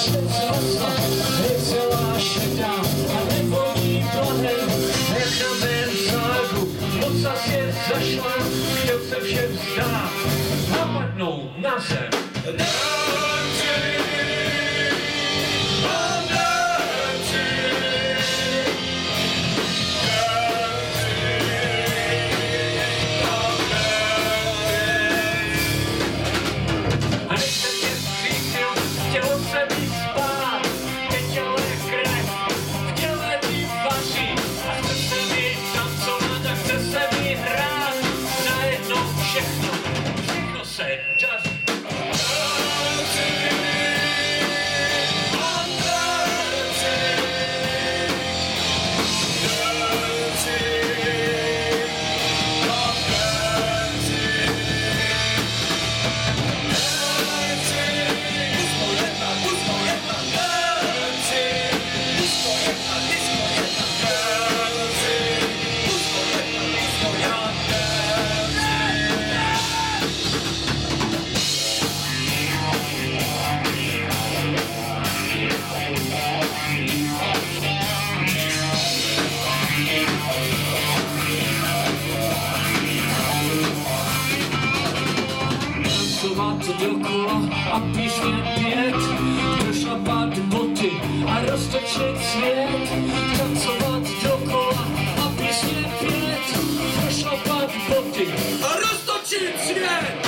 svět zrostla, je celá šedá a nevoní blahem. Jak na mém zádu, moc za svět zašla, chtěl se všem vzdát, napadnou na zem. Všechno se daří. Dokola a píšně pět, došlapat boty a roztočit svět. Tancovat dokola a píšně pět, došlapat boty a roztočit svět.